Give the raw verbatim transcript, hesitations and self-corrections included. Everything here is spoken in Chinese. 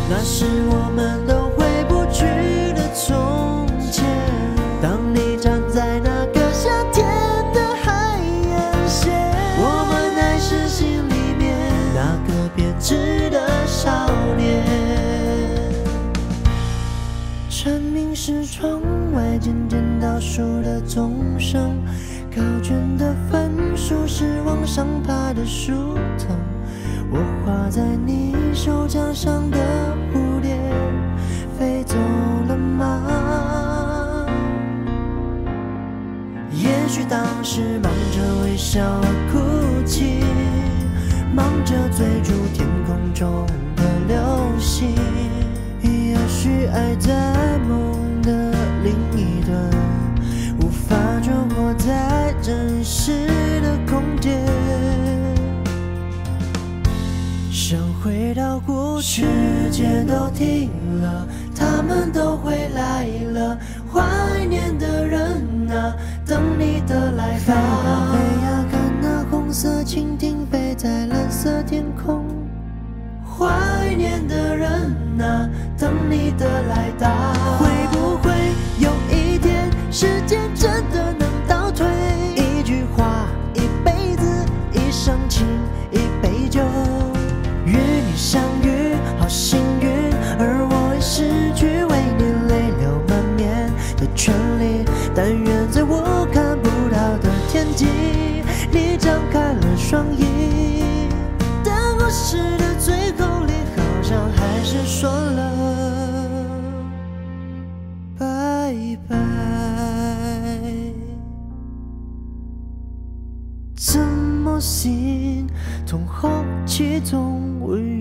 那是我们都回不去的从前。当你站在那个夏天的海岸线，我们还是心里面那个编织的少年。蝉鸣是窗外渐渐倒数的钟声，考卷的分数是往上爬的树藤。我画在你手掌上的蝴蝶飞走了吗？也许当时忙着微笑而哭泣，忙着追逐天空中的流星。也许爱在梦的另一端，无法就活在真实的空间。想回到过去，时间都停了，他们都回来了。怀念的人啊，等你的来吧。飞呀飞呀，看那红色蜻蜓飞在蓝色天空。怀念的人啊，等你的来到。会不会有一天，时间真的能倒退？一句话，一辈子，一生情，一杯酒。与你相遇，好幸运，而我已失去为你泪流满面的权利。但愿在我看不到的天际，你张开了双翼。但故事的最后里，好像还是说了拜拜。怎麼先同學始終會